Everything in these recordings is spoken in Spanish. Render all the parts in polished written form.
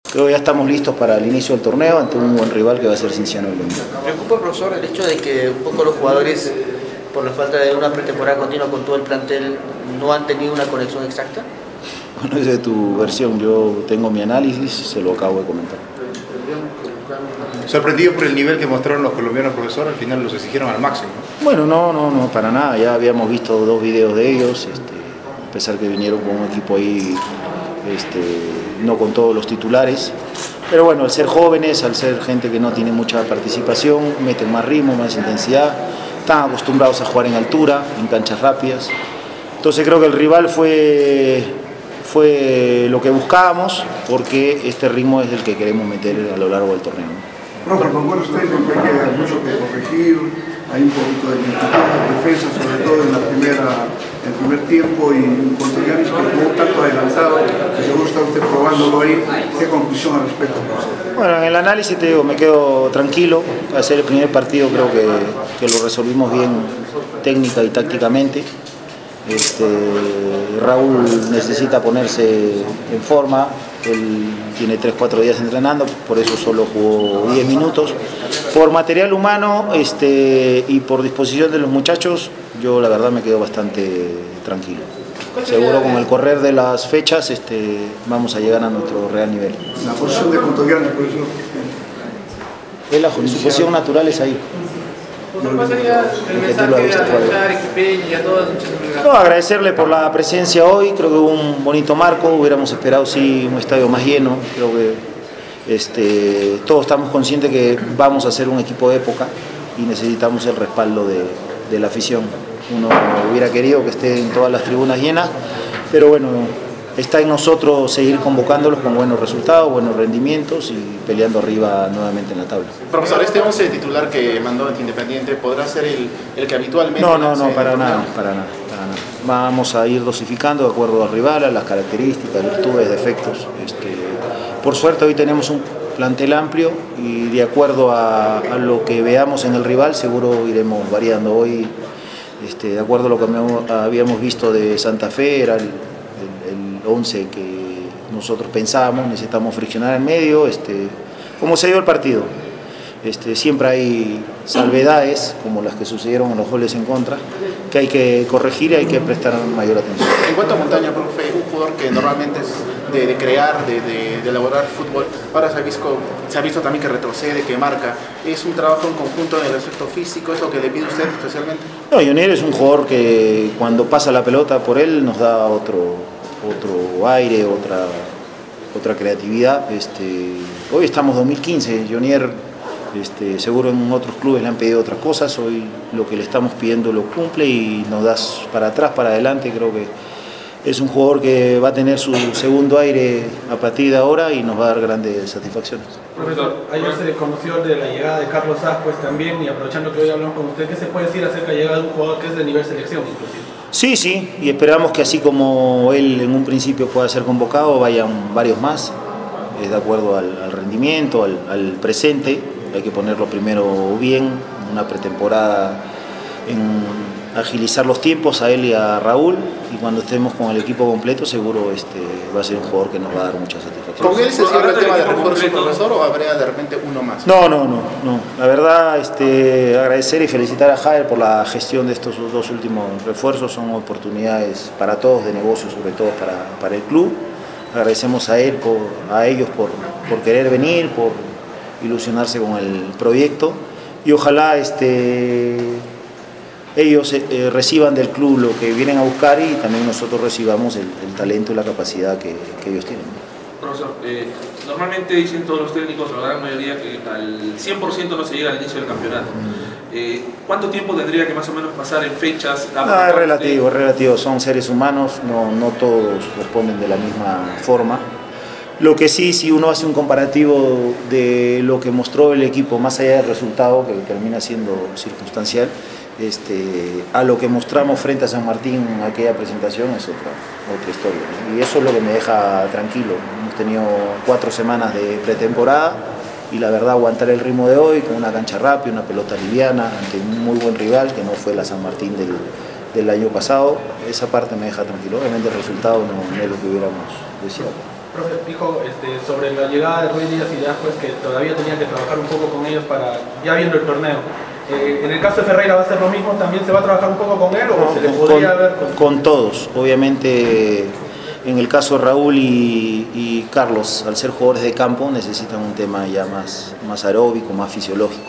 Creo que ya estamos listos para el inicio del torneo ante un buen rival que va a ser Cienciano el domingo. ¿Preocupa, profesor, el hecho de que un poco los jugadores, por la falta de una pretemporada continua con todo el plantel, no han tenido una conexión exacta? Bueno, esa es tu versión, yo tengo mi análisis, se lo acabo de comentar. Sorprendido por el nivel que mostraron los colombianos, profesor, al final los exigieron al máximo. Bueno, no, para nada, ya habíamos visto 2 videos de ellos, a pesar que vinieron con un equipo ahí, no con todos los titulares, pero bueno, al ser jóvenes, al ser gente que no tiene mucha participación, meten más ritmo, más intensidad, están acostumbrados a jugar en altura, en canchas rápidas, entonces creo que el rival fue lo que buscábamos, porque este ritmo es el que queremos meter a lo largo del torneo. Profe, con buenos técnicos hay que mucho que corregir, hay un poquito de lentitud en defensa, sobre todo en el primer tiempo, y en Contillanis que jugó tanto adelantado, que seguro está usted probándolo ahí. ¿Qué conclusión al respecto, profesor? Bueno, en el análisis te digo, me quedo tranquilo, va a ser el primer partido, creo que lo resolvimos bien técnica y tácticamente. Raúl necesita ponerse en forma, él tiene 3-4 días entrenando, por eso solo jugó 10 minutos. Por material humano y por disposición de los muchachos, yo la verdad me quedo bastante tranquilo. Seguro con el correr de las fechas vamos a llegar a nuestro real nivel. La posición de Contillanis, profesor. Su posición natural es ahí. No, agradecerle por la presencia hoy, creo que hubo un bonito marco, hubiéramos esperado sí un estadio más lleno, creo que todos estamos conscientes que vamos a ser un equipo de época y necesitamos el respaldo de la afición. Uno hubiera querido que estén todas las tribunas llenas, pero bueno, está en nosotros seguir convocándolos con buenos resultados, buenos rendimientos y peleando arriba nuevamente en la tabla. Profesor, este 11 titular que mandó ante Independiente, ¿podrá ser el que habitualmente? No, para nada. Vamos a ir dosificando de acuerdo al rival, a las características, virtudes, defectos. Por suerte hoy tenemos un plantel amplio y de acuerdo a lo que veamos en el rival seguro iremos variando. Hoy, de acuerdo a lo que habíamos visto de Santa Fe, era el 11 que nosotros pensábamos, necesitamos friccionar en medio, como se dio el partido. Siempre hay salvedades, como las que sucedieron en los goles en contra, que hay que corregir y hay que prestar mayor atención. En cuanto a Montaña, profe, un jugador que normalmente es de crear, de elaborar fútbol, ahora se ha visto también que retrocede, que marca. ¿Es un trabajo en conjunto en el aspecto físico? ¿Es lo que le pide usted especialmente? No, Jonier es un jugador que cuando pasa la pelota por él nos da otro aire, otra creatividad. Hoy estamos 2015, Jonier seguro en otros clubes le han pedido otras cosas, hoy lo que le estamos pidiendo lo cumple y nos da para atrás, para adelante. Creo que es un jugador que va a tener su segundo aire a partir de ahora y nos va a dar grandes satisfacciones. Profesor, ayer se conoció de la llegada de Carlos Ascuez también, y aprovechando que hoy hablamos con usted, ¿qué se puede decir acerca de la llegada de un jugador que es de nivel selección inclusive? Sí, y esperamos que así como él en un principio pueda ser convocado, vayan varios más, de acuerdo al rendimiento, al presente. Hay que ponerlo primero bien, una pretemporada, en agilizar los tiempos a él y a Raúl, y cuando estemos con el equipo completo seguro va a ser un jugador que nos va a dar mucha satisfacción. ¿Con él se cierra el tema de refuerzo, profesor, o habría de repente uno más? No. La verdad, agradecer y felicitar a Javier por la gestión de estos 2 últimos refuerzos. Son oportunidades para todos, de negocio, sobre todo para el club. Agradecemos a él, a ellos por querer venir, por ilusionarse con el proyecto, y ojalá ellos reciban del club lo que vienen a buscar y también nosotros recibamos el talento y la capacidad que ellos tienen. Profesor, normalmente dicen todos los técnicos, la gran mayoría, que al 100% no se llega al inicio del campeonato. ¿Cuánto tiempo tendría que más o menos pasar en fechas? Es relativo, son seres humanos, no todos responden de la misma forma. Lo que sí, si uno hace un comparativo de lo que mostró el equipo, más allá del resultado, que termina siendo circunstancial, a lo que mostramos frente a San Martín en aquella presentación es otra historia, ¿no? Y eso es lo que me deja tranquilo. Hemos tenido 4 semanas de pretemporada y la verdad aguantar el ritmo de hoy con una cancha rápida, una pelota liviana, ante un muy buen rival que no fue la San Martín del año pasado, esa parte me deja tranquilo. Obviamente el resultado no es lo que hubiéramos deseado. Profe, dijo sobre la llegada de Ruiz Díaz y de Ascuez que todavía tenía que trabajar un poco con ellos para, ya viendo el torneo. En el caso de Ferreira va a ser lo mismo, ¿también se va a trabajar un poco con él o se le podría ver con todos? Obviamente en el caso de Raúl y Carlos, al ser jugadores de campo, necesitan un tema ya más aeróbico, más fisiológico.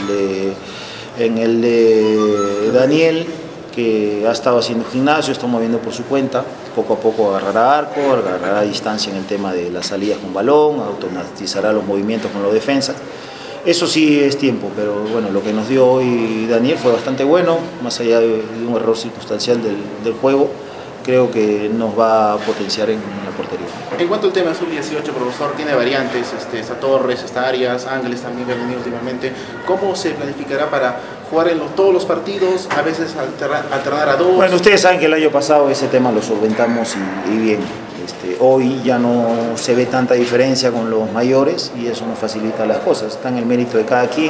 En el de Daniel, que ha estado haciendo gimnasio, está moviendo por su cuenta, poco a poco agarrará arco, agarrará distancia en el tema de las salidas con balón, automatizará los movimientos con los defensas. Eso sí es tiempo, pero bueno, lo que nos dio hoy Daniel fue bastante bueno, más allá de un error circunstancial del juego, creo que nos va a potenciar en la portería. En cuanto al tema sub-18, profesor, tiene variantes, está Torres, está Arias, Ángeles también que ha venido últimamente. ¿Cómo se planificará para jugar en todos los partidos, a veces alternar a dos? Bueno, ustedes saben que el año pasado ese tema lo solventamos y bien. Hoy ya no se ve tanta diferencia con los mayores y eso nos facilita las cosas. Está en el mérito de cada quien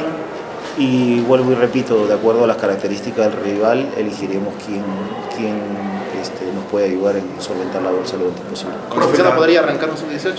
y vuelvo y repito, de acuerdo a las características del rival, elegiremos quién nos puede ayudar en solventar la bolsa lo antes posible. ¿Usted no podría arrancar un sub-18?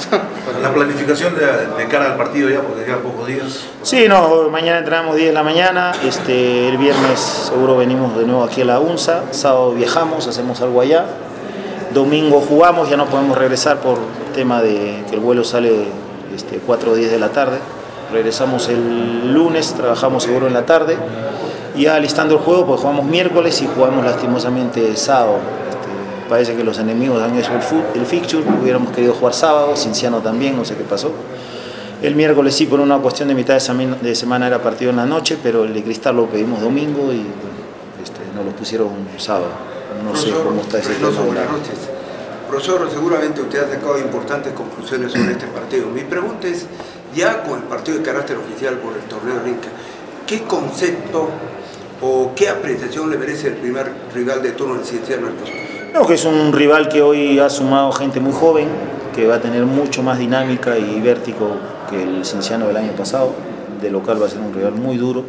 La planificación de cara al partido ya, porque quedan pocos días. Sí, no, mañana entrenamos 10 de la mañana, el viernes seguro venimos de nuevo aquí a la UNSA, sábado viajamos, hacemos algo allá, domingo jugamos, ya no podemos regresar por tema de que el vuelo sale 4 o 10 de la tarde, regresamos el lunes, trabajamos seguro en la tarde, y ya alistando el juego, pues jugamos miércoles y jugamos lastimosamente sábado. Parece que los enemigos han hecho el fixture, hubiéramos querido jugar sábado, Cinciano también, no sé qué pasó. El miércoles sí, por una cuestión de mitad de semana era partido en la noche, pero el de Cristal lo pedimos domingo y nos lo pusieron sábado. No sé cómo está ese tema. Buenas noches. Profesor, seguramente usted ha sacado importantes conclusiones sobre este partido. Mi pregunta es, ya con el partido de carácter oficial por el torneo de Inca, ¿qué concepto o qué apreciación le merece el primer rival de turno del Cienciano? No, que es un rival que hoy ha sumado gente muy joven, que va a tener mucho más dinámica y vértigo que el Cienciano del año pasado. De local va a ser un rival muy duro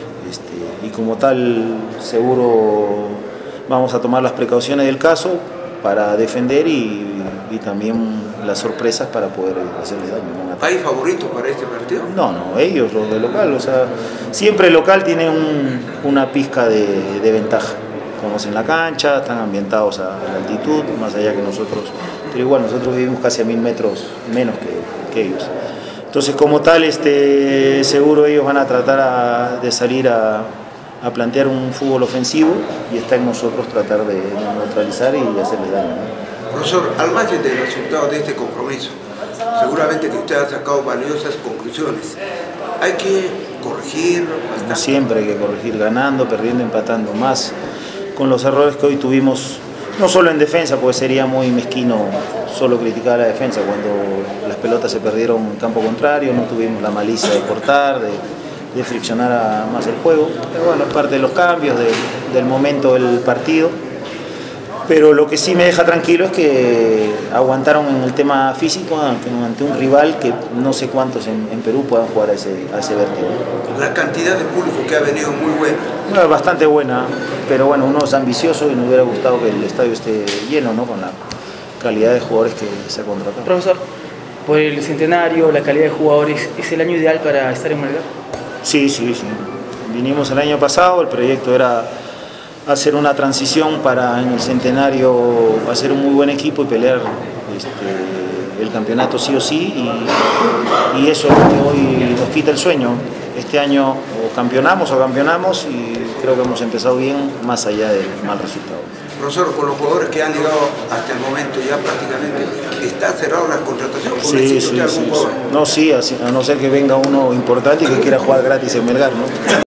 y como tal seguro vamos a tomar las precauciones del caso para defender y también las sorpresas para poder hacerles daño. ¿Hay favoritos para este partido? No, ellos, los de local, o sea, siempre el local tiene una pizca de ventaja. Conocen la cancha, están ambientados a la altitud, más allá que nosotros, pero igual nosotros vivimos casi a 1000 metros menos que ellos. Entonces, como tal, seguro ellos van a tratar de salir a plantear un fútbol ofensivo y está en nosotros tratar de neutralizar y hacerles daño, ¿no? Profesor, al margen del resultado de este compromiso, seguramente que usted ha sacado valiosas conclusiones. Hay que corregir bastante. Como siempre hay que corregir, ganando, perdiendo, empatando, más con los errores que hoy tuvimos, no solo en defensa, porque sería muy mezquino solo criticar a la defensa, cuando las pelotas se perdieron en campo contrario, no tuvimos la malicia de cortar, de friccionar más el juego, pero bueno, es parte de los cambios, del momento del partido. Pero lo que sí me deja tranquilo es que aguantaron en el tema físico ante un rival que no sé cuántos en Perú puedan jugar a ese vértigo. La cantidad de público que ha venido muy buena. Bueno, bastante buena, pero bueno, uno es ambicioso y nos hubiera gustado que el estadio esté lleno, ¿no? Con la calidad de jugadores que se ha contratado. Profesor, por el centenario, la calidad de jugadores, ¿es el año ideal para estar en Melgar? Sí. Vinimos el año pasado, el proyecto era hacer una transición para en el centenario hacer un muy buen equipo y pelear el campeonato sí o sí, y eso es lo que hoy nos quita el sueño. Este año o campeonamos y creo que hemos empezado bien más allá del mal resultado. Profesor, con los jugadores que han llegado hasta el momento ya prácticamente, ¿está cerrado la contratación? Sí. No, sí, a no ser que venga uno importante y que quiera jugar gratis en Melgar, ¿no?